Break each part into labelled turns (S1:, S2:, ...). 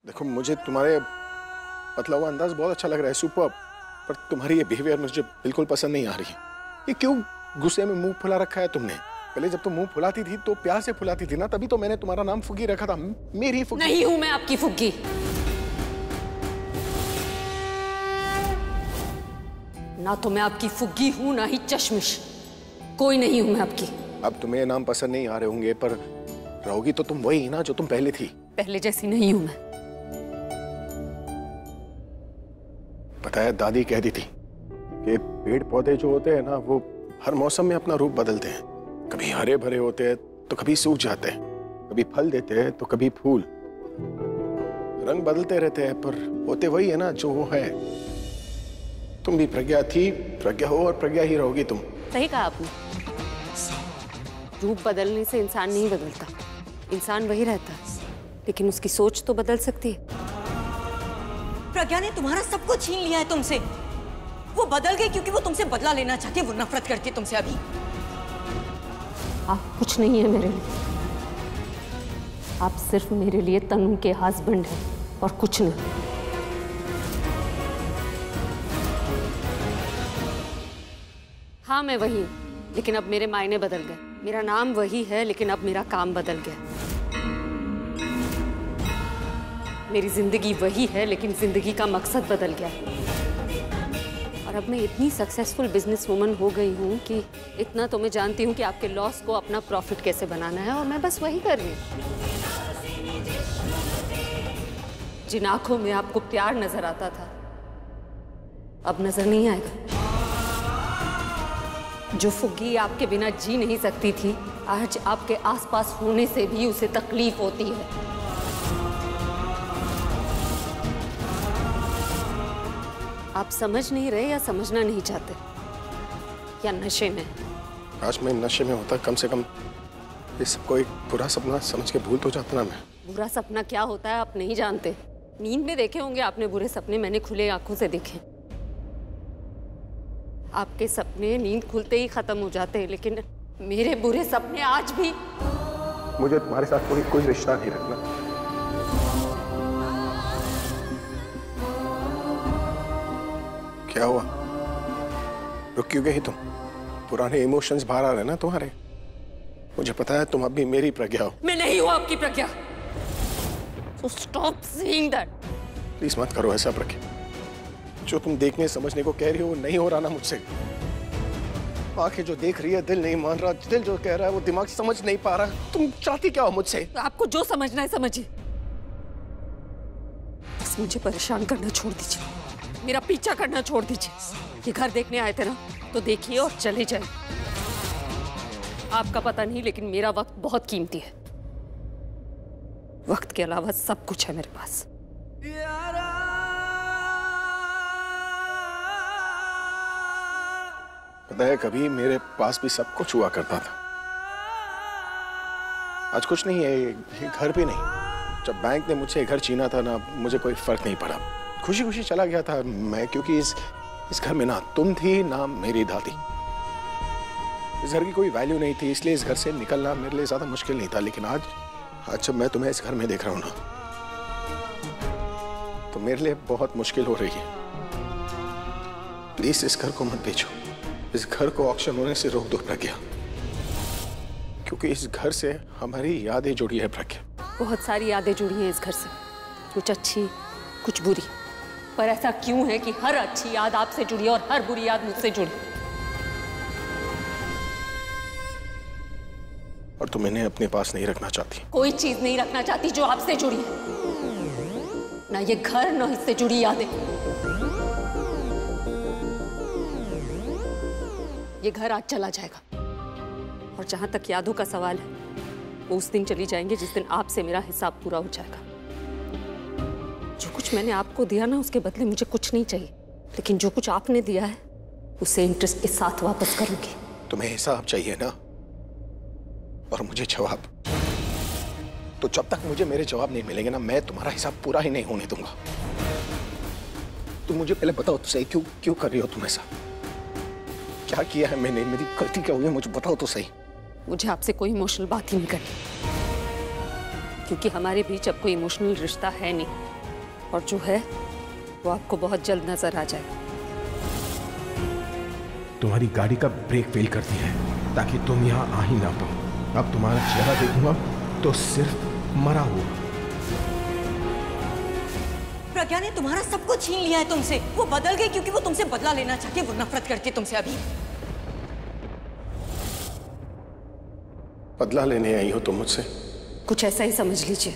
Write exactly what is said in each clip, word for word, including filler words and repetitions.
S1: देखो मुझे तुम्हारे पतला हुआ अंदाज बहुत अच्छा लग रहा है, सुपर, पर तुम्हारी ये बिहेवियर मुझे बिल्कुल पसंद नहीं आ रही। ये क्यों गुस्से में मुंह फुला रखा है तुमने? पहले जब तुम मुंह फुलाती थी तो प्यार से फुलाती थी ना, तभी तो मैंने तुम्हारा नाम फुग्गी रखा था। मेरी फुग्गी
S2: नहीं हूं मैं आपकी फुग्गी। ना तो मैं आपकी फुग्गी हूं ना ही चश्मिश, कोई नहीं हूं मैं आपकी।
S1: अब तुम्हें नाम पसंद नहीं आ रहे होंगे, पर रहोगी तो तुम वही ना जो तुम पहले थी।
S2: पहले जैसी नहीं हूं मैं।
S1: पता है, दादी कहती थी कि पेड़ पौधे जो होते हैं ना, वो हर मौसम में अपना रूप बदलते हैं। कभी हरे भरे होते हैं तो कभी सूख जाते हैं, कभी फल देते हैं तो कभी फूल। रंग बदलते रहते हैं पर होते वही है ना जो वो है। तुम भी प्रज्ञा थी, प्रज्ञा हो और प्रज्ञा ही रहोगी तुम।
S2: सही कहा आपने। रूप बदलने से इंसान नहीं बदलता, इंसान वही रहता है, लेकिन उसकी सोच तो बदल सकती है।
S3: प्रज्ञा ने तुम्हारा सब कुछ छीन लिया है तुमसे। वो बदल गई क्योंकि वो तुमसे बदला लेना चाहती है, वो नफरत करती है तुमसे। अभी
S2: आप कुछ नहीं है मेरे लिए, आप सिर्फ मेरे लिए तनु के हस्बैंड हैं और कुछ नहीं। हाँ मैं वही, लेकिन अब मेरे मायने बदल गए। मेरा नाम वही है लेकिन अब मेरा काम बदल गया। मेरी जिंदगी वही है लेकिन जिंदगी का मकसद बदल गया। और अब मैं इतनी सक्सेसफुल बिजनेस वुमन हो गई हूँ कि इतना तो मैं जानती हूँ कि आपके लॉस को अपना प्रॉफिट कैसे बनाना है, और मैं बस वही कर रही हूँ। जिन आंखों में आपको प्यार नजर आता था अब नजर नहीं आएगा। जो फुग्गी आपके बिना जी नहीं सकती थी, आज आपके आसपास होने से भी उसे तकलीफ होती है। आप समझ नहीं रहे या समझना नहीं चाहते, या नशे में?
S1: आज मैं नशे में होता, कम से कम ये सबको एक बुरा सपना समझ के भूल तो जाता ना मैं।
S2: बुरा सपना क्या होता है आप नहीं जानते। नींद में देखे होंगे आपने बुरे सपने, मैंने खुले आंखों से देखे। आपके सपने नींद खुलते ही खत्म हो जाते हैं, लेकिन मेरे बुरे सपने आज भी।
S1: मुझे तुम्हारे साथ कोई कोई रिश्ता नहीं रखना। क्या हुआ, रुक क्यों गई तुम? पुराने इमोशंस बाहर आ रहे हैं ना तुम्हारे। मुझे पता है तुम अभी मेरी प्रज्ञा हो।
S2: मैं नहीं हूं आपकी Pragya. So stop saying that.
S1: Please मत करो ऐसा प्रज्ञा। जो तुम देखने समझने को कह रही हो वो नहीं हो रहा ना मुझसे। आंखें जो देख रही है दिल नहीं मान रहा, दिल जो कह रहा है वो दिमाग समझ नहीं पा रहा। तुम चाहती क्या हो मुझसे?
S2: आपको जो समझना है समझिए, बस मुझे परेशान करना छोड़ दीजिए, मेरा पीछा करना छोड़ दीजिए। ये घर देखने आए थे ना, तो देखिए और चले जाए। आपका पता नहीं लेकिन मेरा वक्त बहुत कीमती है। वक्त के अलावा सब कुछ है मेरे पास।
S1: पता है, कभी मेरे पास भी सब कुछ हुआ करता था। आज कुछ नहीं है, ये घर भी नहीं। जब बैंक ने मुझसे घर छीना था ना, मुझे कोई फर्क नहीं पड़ा। खुशी खुशी चला गया था मैं, क्योंकि इस इस घर में ना तुम थी ना मेरी दादी। इस घर की कोई वैल्यू नहीं थी, इसलिए इस घर से निकलना मेरे लिए ज्यादा मुश्किल नहीं था। लेकिन आज आज जब मैं तुम्हें इस घर में देख रहा हूं ना, तो मेरे लिए बहुत मुश्किल हो रही है। प्लीज इस घर को मत बेचो, इस घर को ऑक्शन होने से रोक दो प्रज्ञा, क्योंकि इस घर से हमारी यादें जुड़ी है प्रज्ञा।
S2: बहुत सारी यादें जुड़ी हैं इस घर से, कुछ अच्छी कुछ बुरी। पर ऐसा क्यों है कि हर अच्छी याद आपसे जुड़ी और हर बुरी याद मुझसे जुड़ी?
S1: और तुम इन्हें अपने पास नहीं रखना चाहती?
S2: कोई चीज नहीं रखना चाहती जो आपसे जुड़ी है, ना ये घर ना इससे जुड़ी यादें। ये घर आज चला जाएगा, और जहां तक यादों का सवाल है, वो उस दिन चली जाएंगे जिस दिन आपसे मेरा हिसाब पूरा हो जाएगा। जो कुछ मैंने आपको दिया ना, उसके बदले मुझे कुछ नहीं चाहिए, लेकिन जो कुछ आपने दिया है उसे इंटरेस्ट के साथ वापस करूंगी।
S1: तुम्हें हिसाब चाहिए ना, और मुझे जवाब। तो जब तक मुझे मेरे जवाब नहीं मिलेंगे ना, मैं तुम्हारा हिसाब पूरा ही नहीं होने दूंगा। तुम मुझे पहले बताओ तो सही, क्यों क्यों कर रही हो तुम ऐसा? क्या किया है मैंने? मेरी गलती क्या हुई है? मुझे बताओ तो सही।
S2: मुझे आपसे कोई इमोशनल बात ही नहीं करनी, क्योंकि हमारे बीच अब कोई इमोशनल रिश्ता है नहीं, और जो है वो आपको बहुत जल्द नजर आ जाएगा।
S1: तुम्हारी गाड़ी का ब्रेक फेल करती है ताकि तुम यहाँ आ ही ना पाओ। अब तुम्हारा चेहरा देखूंगा तो सिर्फ मरा हुआ।
S3: प्रज्ञा ने तुम्हारा सब कुछ छीन लिया है तुमसे। वो बदल गई क्योंकि वो तुमसे बदला लेना चाहती है, वो नफरत करती है तुमसे। अभी
S1: बदला लेने आई हो तुम मुझसे?
S2: कुछ ऐसा ही समझ लीजिए।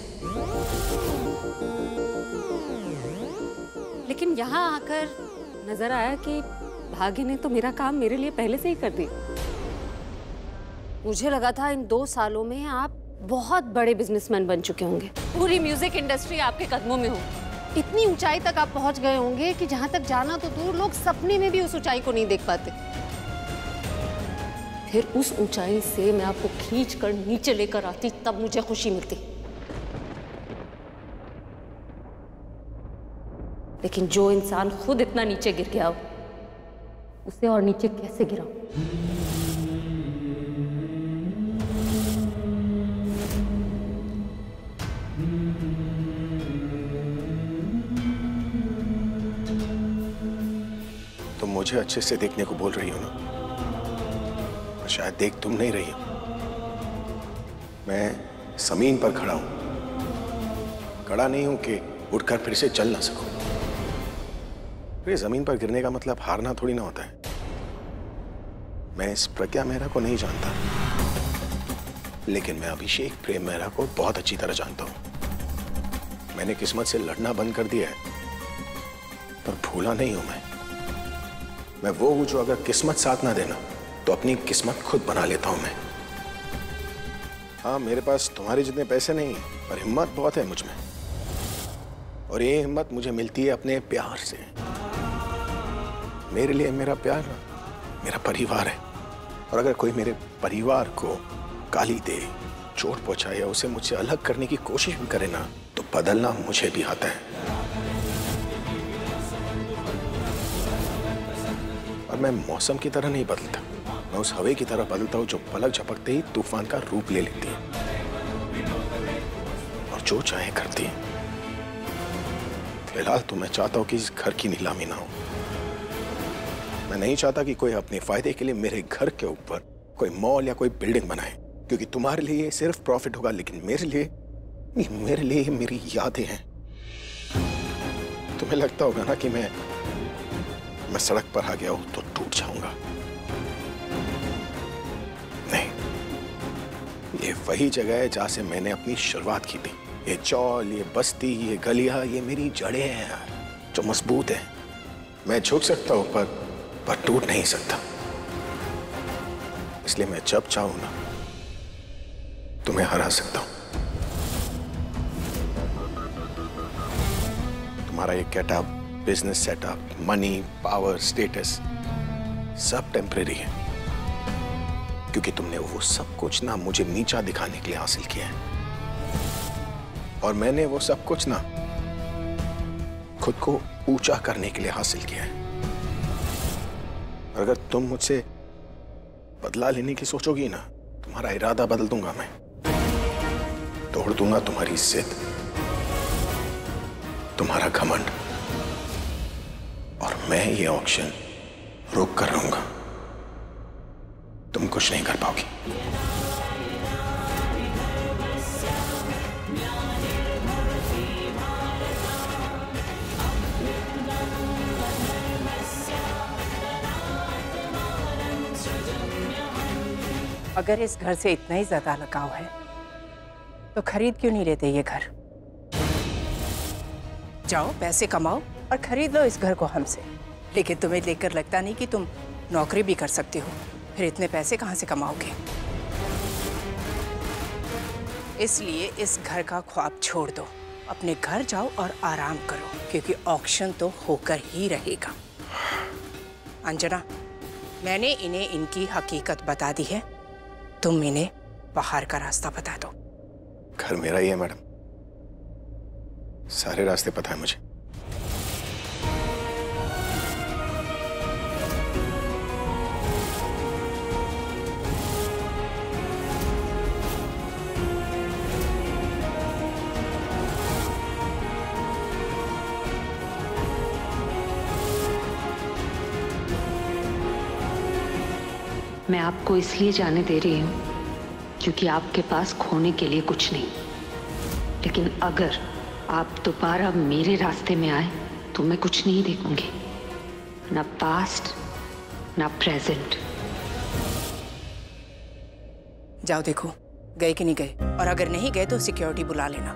S2: लेकिन यहाँ आकर नजर आया कि भाग्य ने तो मेरा काम मेरे लिए पहले से ही कर दिया। मुझे लगा था इन दो सालों में आप बहुत बड़े बिजनेसमैन बन चुके होंगे, पूरी म्यूजिक इंडस्ट्री आपके कदमों में हो, इतनी ऊंचाई तक आप पहुंच गए होंगे कि जहां तक जाना तो दूर, लोग सपने में भी उस ऊंचाई को नहीं देख पाते। फिर उस ऊंचाई से मैं आपको खींच कर नीचे लेकर आती, तब मुझे खुशी मिलती। लेकिन जो इंसान खुद इतना नीचे गिर गया हो, उसे और नीचे कैसे गिराऊं?
S1: तुम मुझे अच्छे से देखने को बोल रही हो ना, पर शायद देख तुम नहीं रही हो। मैं जमीन पर खड़ा हूं, खड़ा नहीं हूं कि उठकर फिर से चल ना सकूं। फिर जमीन पर गिरने का मतलब हारना थोड़ी ना होता है। मैं इस प्रज्ञा मेहरा को नहीं जानता, लेकिन मैं अभिषेक प्रेम मेहरा को बहुत अच्छी तरह जानता हूं। मैंने किस्मत से लड़ना बंद कर दिया है, पर भूला नहीं हूं मैं। मैं वो हूं जो अगर किस्मत साथ ना देना तो अपनी किस्मत खुद बना लेता हूं मैं। हाँ, मेरे पास तुम्हारे जितने पैसे नहीं है, पर हिम्मत बहुत है मुझ में, और ये हिम्मत मुझे मिलती है अपने प्यार से। मेरे लिए मेरा प्यार ना मेरा परिवार है, और अगर कोई मेरे परिवार को गाली दे, चोट पहुंचाए या उसे मुझसे अलग करने की कोशिश भी करे ना, तो बदलना मुझे भी आता है। और मैं मौसम की तरह नहीं बदलता, मैं उस हवा की तरह बदलता हूं जो पलक झपकते ही तूफान का रूप ले लेती है और जो चाहे करती है। फिलहाल तो मैं चाहता हूं कि इस घर की नीलामी ना हो। मैं नहीं चाहता कि कोई अपने फायदे के लिए मेरे घर के ऊपर कोई मॉल या कोई बिल्डिंग बनाए, क्योंकि तुम्हारे लिए सिर्फ प्रॉफिट होगा, लेकिन मेरे लिए मेरे लिए मेरी यादें हैं। तुम्हें लगता होगा ना कि मैं मैं सड़क पर आ गया हूं तो टूट जाऊंगा। नहीं, ये वही जगह है जहां से मैंने अपनी शुरुआत की थी। ये चौल, ये बस्ती, ये गलियां, ये मेरी जड़ें हैं जो मजबूत हैं। मैं झुक सकता हूं पर पर टूट नहीं सकता। इसलिए मैं जब चाहूं ना तुम्हें हरा सकता हूं। तुम्हारा ये getup, business setup, money, power, status सब टेम्परेरी है, क्योंकि तुमने वो सब कुछ ना मुझे नीचा दिखाने के लिए हासिल किया है, और मैंने वो सब कुछ ना खुद को ऊंचा करने के लिए हासिल किया है। और अगर तुम मुझसे बदला लेने की सोचोगी ना, तुम्हारा इरादा बदल दूंगा मैं, तोड़ दूंगा तुम्हारी जिद, तुम्हारा घमंड, और मैं ये ऑक्शन रोक कर रहूंगा। तुम कुछ नहीं कर पाओगी।
S4: अगर इस घर से इतना ही ज्यादा लगाव है तो खरीद क्यों नहीं लेते ये घर? जाओ, पैसे कमाओ और खरीद लो इस घर को हमसे। लेकिन तुम्हें देखकर लगता नहीं कि तुम नौकरी भी कर सकती हो, फिर इतने पैसे कहाँ से कमाओगे? इसलिए इस घर का ख्वाब छोड़ दो, अपने घर जाओ और आराम करो, क्योंकि ऑक्शन तो होकर ही रहेगा। अंजना, मैंने इन्हें इनकी हकीकत बता दी है, तुम इन्हें बाहर का रास्ता बता दो।
S1: घर मेरा ही है मैडम, सारे रास्ते पता है मुझे।
S5: मैं आपको इसलिए जाने दे रही हूँ क्योंकि आपके पास खोने के लिए कुछ नहीं। लेकिन अगर आप दोबारा मेरे रास्ते में आए तो मैं कुछ नहीं देखूंगी, ना पास्ट ना प्रेजेंट।
S4: जाओ देखो गए कि नहीं गए, और अगर नहीं गए तो सिक्योरिटी बुला लेना।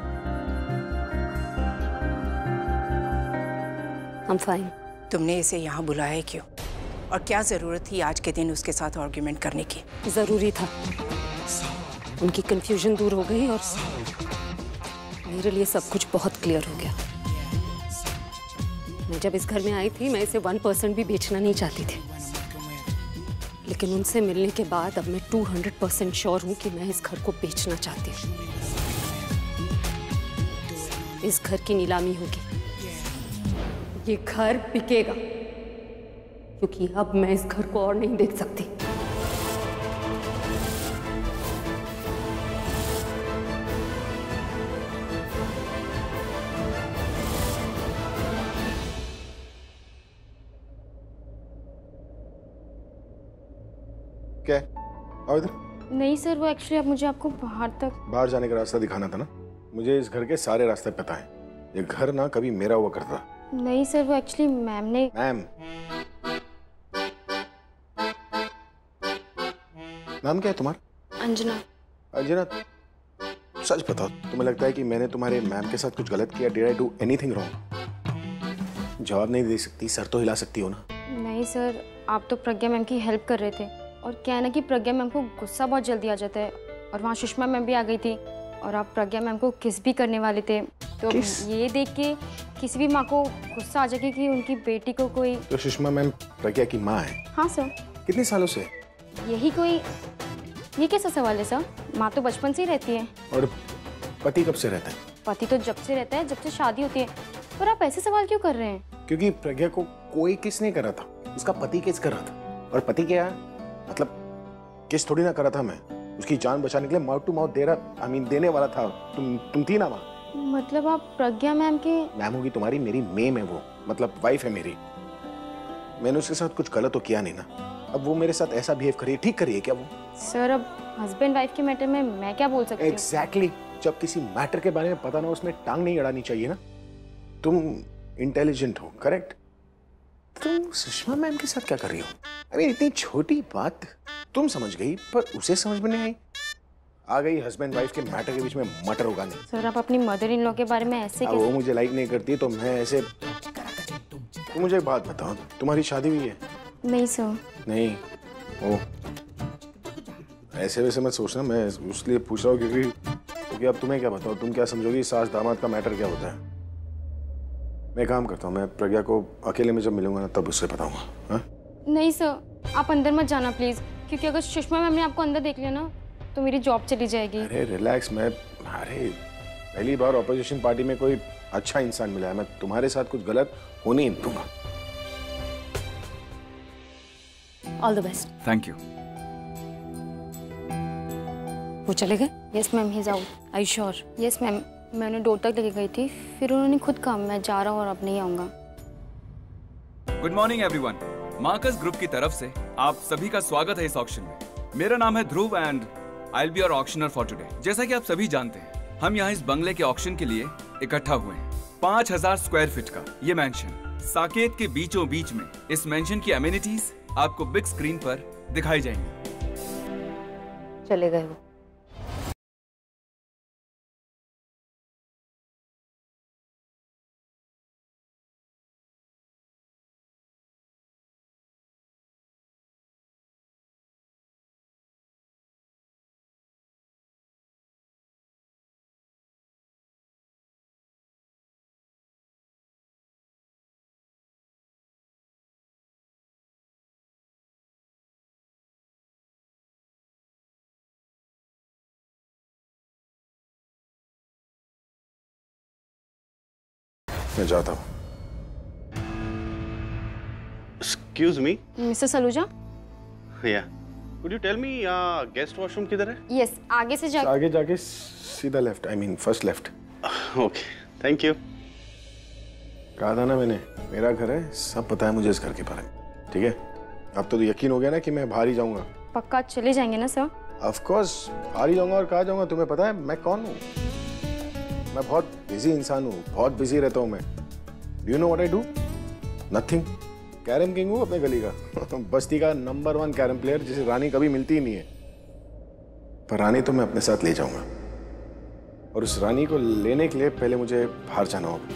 S2: I'm fine.
S4: तुमने इसे यहाँ बुलाया है क्यों, और क्या जरूरत थी आज के दिन उसके साथ आर्ग्यूमेंट करने की?
S2: जरूरी था, उनकी कंफ्यूजन दूर हो गई और मेरे लिए सब कुछ बहुत क्लियर हो गया। मैं जब इस घर में आई थी मैं इसे वन परसेंट भी बेचना नहीं चाहती थी, लेकिन उनसे मिलने के बाद अब मैं टू हंड्रेड परसेंट श्योर हूं कि मैं इस घर को बेचना चाहती हूँ। इस घर की नीलामी होगी, ये घर बिकेगा, क्योंकि अब मैं इस घर को और नहीं देख सकती।
S1: क्या है? आओ इधर।
S6: नहीं सर, वो एक्चुअली अब मुझे आपको बाहर तक
S1: बाहर जाने का रास्ता दिखाना था ना। मुझे इस घर के सारे रास्ते पता है। ये घर ना कभी मेरा हुआ करता।
S6: नहीं सर, वो एक्चुअली मैम ने
S1: मैम नाम क्या है तुम्हारा?
S6: अंजना।
S1: अंजना, सच बताओ, तुम्हें लगता है कि मैंने तुम्हारे मैम के साथ कुछ गलत किया? Did I do anything wrong? जवाब नहीं दे सकती, सर तो हिला सकती हो ना।
S6: नहीं सर, आप तो प्रज्ञा मैम की हेल्प कर रहे थे, और क्या है ना कि प्रज्ञा मैम को गुस्सा बहुत जल्दी आ जाता है, और वहाँ सुषमा मैम भी आ गई थी और आप प्रज्ञा मैम को किस भी करने वाले थे। तो ये देख के किसी भी माँ को गुस्सा आ जाएगी कि उनकी बेटी को कोई।
S1: तो सुषमा मैम प्रज्ञा की माँ है?
S6: हाँ सर।
S1: कितने सालों से?
S6: यही कोई, ये कैसा सवाल है सर? माँ तो बचपन से ही रहती है।
S1: और पति कब से रहता है?
S6: पति तो जब से रहता है, जब से शादी होती है। पर आप ऐसे सवाल क्यों कर रहे हैं?
S1: क्योंकि प्रज्ञा को कोई किस नहीं कर रहा था, उसका पति किस कर रहा था। और पति क्या है, मतलब किस थोड़ी ना कर रहा था मैं, उसकी जान बचाने के लिए माउथ टू माउथ दे रहा, आई मीन देने वाला था। तुम तुम थी ना वहाँ?
S6: मतलब आप प्रज्ञा मैम के? मैम
S1: होगी तुम्हारी, मेरी मेम है वो, मतलब वाइफ है मेरी। मैंने उसके साथ कुछ गलत तो किया नहीं ना। अब वो मेरे साथ ऐसा बिहेव करिए, ठीक करिए क्या वो?
S6: सर अब हस्बैंड वाइफ के मैटर में मैं क्या बोल सकती हूँ?
S1: एग्जैक्टली, जब किसी मैटर के बारे में पता ना, उसमें टांग नहीं अड़ानी चाहिए ना। तुम इंटेलिजेंट हो, करेक्ट? तुम सुषमा मैम के साथ क्या कर रही हो? अरे इतनी छोटी बात तुम समझ गई, पर उसे समझ में नहीं आई। आ गई हस्बैंड वाइफ के मैटर के बीच में मटर उगाने।
S6: सर आप अपनी मदर इन लॉ के बारे में ऐसे कैसे?
S1: वो मुझे लाइक नहीं करती तो मैं ऐसे। तुम मुझे एक बात बताओ, तुम्हारी शादी हुई है?
S6: नहीं सर।
S1: नहीं, ओ ऐसे वैसे मत सोचना, मैं उसलिए पूछ रहा हूँ क्योंकि क्योंकि अब तुम्हें क्या बताओ, तुम क्या समझोगी सास दामाद का मैटर क्या होता है। मैं काम करता हूँ, मैं प्रज्ञा को अकेले में जब मिलूंगा ना तब उससे बताऊंगा। हाँ?
S6: नहीं सर, आप अंदर मत जाना प्लीज, क्योंकि अगर सुषमा मैम ने आपको अंदर देख लिया ना तो मेरी जॉब चली जाएगी।
S1: अरे रिलैक्स, मैं अरे पहली बार ऑपोजिशन पार्टी में कोई अच्छा इंसान मिला है, मैं तुम्हारे साथ कुछ गलत होने नहीं दूंगा।
S2: All the best.
S7: Thank you.
S2: वो चले गए?
S6: Yes ma'am, he is out.
S2: I sure?
S6: Yes ma'am, मैं उन्हें डोर तक लेके गई थी, फिर उन्होंने खुद कहा मैं जा रहा हूँ और अब नहीं आऊंगा।
S7: Good morning everyone. Marcus group की तरफ से आप सभी का स्वागत है इस ऑक्शन में। मेरा नाम है Dhruv and I will be your auctioneer for today. जैसा कि आप सभी जानते हैं, हम यहाँ इस बंगले के ऑक्शन के लिए इकट्ठा हुए हैं। पाँच हजार स्क्वायर फीट का ये मैंशन साकेत के बीचों बीच में। इस मैंशन की एमिनिटीज आपको बिग स्क्रीन पर दिखाई जाएंगी।
S2: चले गए वो।
S1: मैं जाता हूँ।
S8: Excuse me?
S6: Mister Saluja?
S8: Yeah. Could you tell me uh, guest washroom किधर है?
S6: यस, आगे से जा
S1: आगे जाके सीधा left, I mean first left.
S8: Okay, thank you.
S1: कहा था ना मैंने, मेरा घर है, सब पता है मुझे इस घर के बारे में, ठीक है? अब तो यकीन हो गया ना कि मैं बाहर ही जाऊंगा।
S6: पक्का चले जाएंगे ना सर?
S1: ऑफ कोर्स बाहर ही जाऊंगा। और कहाँ जाऊंगा तुम्हें पता है मैं कौन हूँ? मैं बहुत बिजी इंसान हूँ, बहुत बिजी रहता हूँ मैं। Do you know what I do? Nothing. Carrom king हूँ अपने गली का बस्ती का नंबर वन कैरम प्लेयर, जिसे रानी कभी मिलती ही नहीं है। पर रानी तो मैं अपने साथ ले जाऊंगा, और उस रानी को लेने के लिए पहले मुझे बाहर जाना होगा।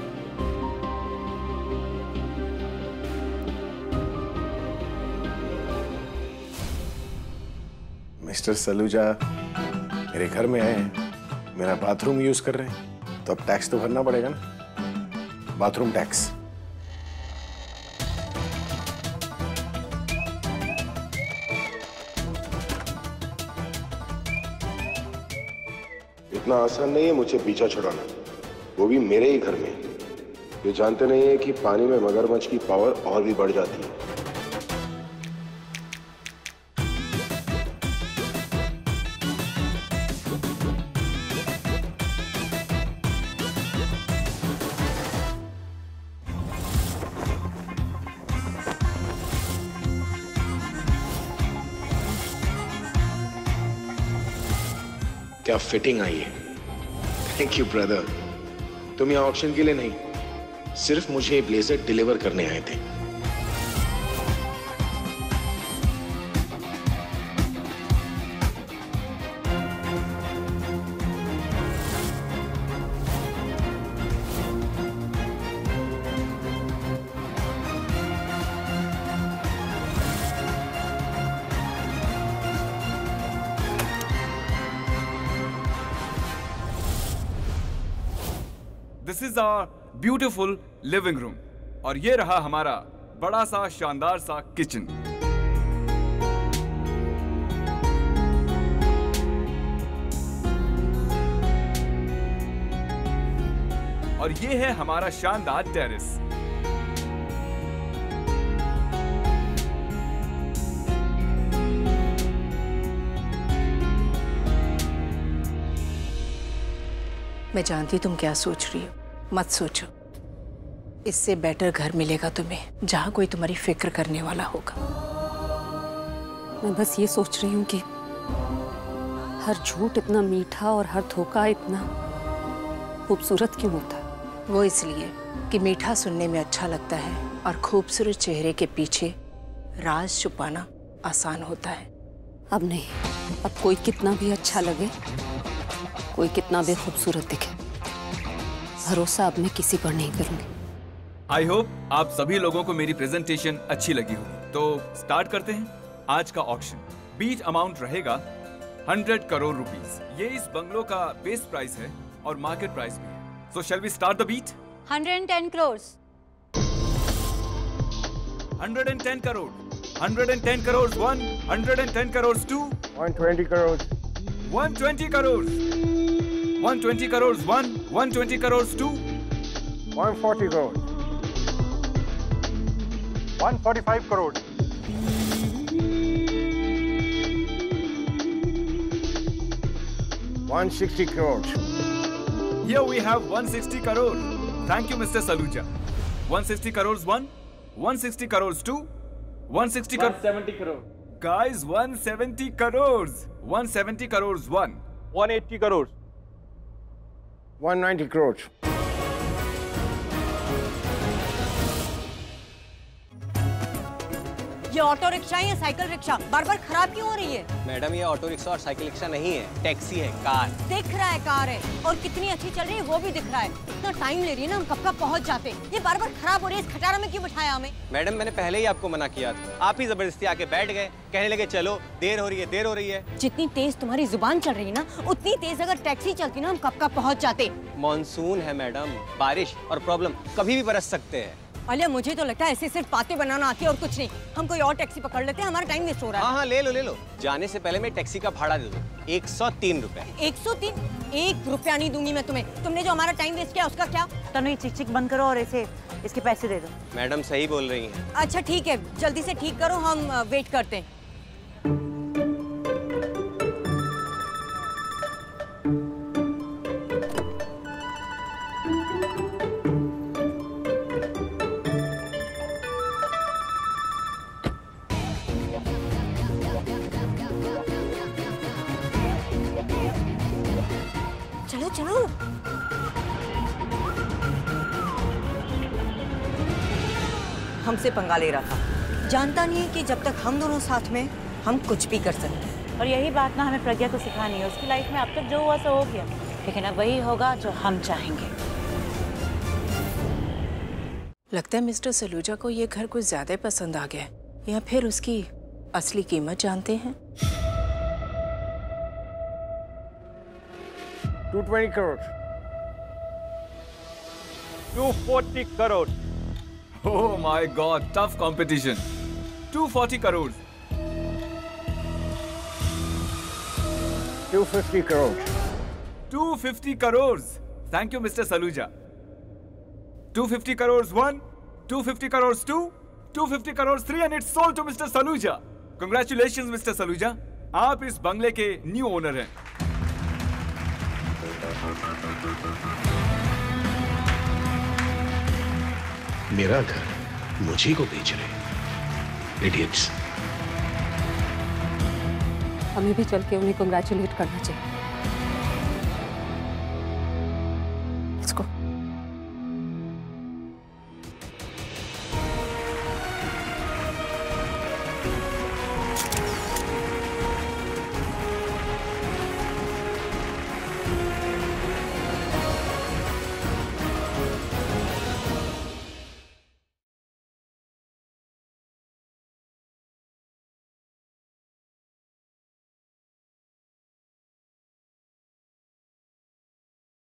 S1: मिस्टर सलूजा मेरे घर में आए हैं, मेरा बाथरूम यूज कर रहे हैं, तो अब टैक्स तो भरना पड़ेगा ना, बाथरूम टैक्स। इतना आसान नहीं है मुझे पीछा छुड़ाना, वो भी मेरे ही घर में। ये जानते नहीं है कि पानी में मगरमच्छ की पावर और भी बढ़ जाती है। क्या फिटिंग आई है। Thank you brother. तुम यहाँ ऑप्शन के लिए नहीं, सिर्फ मुझे ये ब्लेजर डिलीवर करने आए थे।
S7: This is our beautiful living room, और ये रहा हमारा बड़ा सा शानदार सा किचन। और ये है हमारा शानदार टेरेस।
S4: मैं जानती तुम क्या सोच रही हो, मत सोचो। इससे बेटर घर मिलेगा तुम्हें, जहां कोई तुम्हारी फिक्र करने वाला होगा।
S2: मैं बस ये सोच रही हूँ कि हर झूठ इतना मीठा और हर धोखा इतना खूबसूरत क्यों होता है?
S4: वो इसलिए कि मीठा सुनने में अच्छा लगता है और खूबसूरत चेहरे के पीछे राज छुपाना आसान होता है।
S2: अब नहीं, अब कोई कितना भी अच्छा लगे, कोई कितना भी खूबसूरत दिखे, भरोसा अब मैं किसी पर नहीं करूंगी।
S7: आई होप आप सभी लोगों को मेरी प्रेजेंटेशन अच्छी लगी होगी। तो स्टार्ट करते हैं आज का ऑक्शन। बीट अमाउंट रहेगा हंड्रेड करोड़ रुपीस। ये इस बंगलो का बेस प्राइस है और मार्केट प्राइस भी है। So shall we start the bid?
S3: Hundred and ten crore.
S7: Hundred and ten crore. Hundred and ten crore one. Hundred and ten crore two.
S1: One twenty crore.
S7: One twenty crore. One twenty crore one. One twenty crore two.
S1: One forty crore.
S9: One forty five crore.
S1: One sixty crore.
S7: Here we have one hundred sixty crore. Thank you, Mister Saluja. one hundred sixty crores one, one hundred sixty crores two, one hundred sixty crores.
S9: one hundred seventy crore.
S7: Guys, one hundred seventy crores. one hundred seventy crores one.
S9: one hundred eighty crores.
S1: One ninety crore.
S3: ये auto rickshaw है या cycle rickshaw? बार बार खराब क्यों हो रही है?
S10: Madam ये auto rickshaw और साइकिल रिक्शा नहीं है, टैक्सी है, कार।
S3: दिख रहा है कार है, और कितनी अच्छी चल रही है वो भी दिख रहा है। इतना टाइम ले रही है ना, हम कब कब पहुंच जाते। ये बार बार खराब हो रही है, इस खटारा में क्यों बिठाया हमें?
S10: मैडम मैंने पहले ही आपको मना किया था, आप ही जबरदस्ती आके बैठ गए, कहने लगे चलो देर हो रही है देर हो रही है।
S3: जितनी तेज तुम्हारी जुबान चल रही है ना, उतनी तेज अगर टैक्सी चलती ना, हम कब कब पहुँच जाते।
S10: मानसून है मैडम, बारिश और प्रॉब्लम कभी भी बरस सकते हैं।
S3: अलिया मुझे तो लगता है ऐसे सिर्फ बातें बनाना आती है और कुछ नहीं। हम कोई और टैक्सी पकड़ लेते हैं, हमारा टाइम वेस्ट हो रहा है।
S10: हाँ हाँ ले लो ले लो। जाने से पहले मैं टैक्सी का भाड़ा दे दूँ, एक सौ तीन रुपए।
S3: एक सौ तीन? एक रुपया नहीं दूंगी मैं तुम्हें। तुमने जो हमारा टाइम वेस्ट किया उसका क्या?
S11: तनु ये चिक चिक बंद करो और ऐसे इसके पैसे दे दो।
S10: मैडम सही बोल रही हैं।
S3: अच्छा ठीक है, जल्दी से ठीक करो, हम वेट करते हैं। हमसे पंगा ले रहा था। जानता नहीं है कि जब तक हम दोनों साथ में, हम कुछ भी कर सकते हैं।
S11: और यही बात ना हमें प्रज्ञा को सिखानी है। उसकी लाइफ में अब तक जो हुआ सो हो गया, लेकिन अब वही होगा जो हम चाहेंगे।
S4: लगता है मिस्टर सलूजा को ये घर कुछ ज्यादा पसंद आ गया है, या फिर उसकी असली कीमत जानते हैं।
S9: Two twenty crore, two forty crore.
S7: Oh my God, tough competition. two hundred forty crores.
S9: Two fifty crore.
S7: two hundred fifty crores. Thank you, Mister Saluja. two hundred fifty crores one, two hundred fifty crores two, two hundred fifty crores three, and it's sold to Mister Saluja. Congratulations, Mister Saluja. आप इस बंगले के new owner हैं।
S1: मेरा घर मुझे को बेच रहे इडियट्स।
S2: हमें भी चल के उन्हें कंग्रेचुलेट करना चाहिए। Let's go.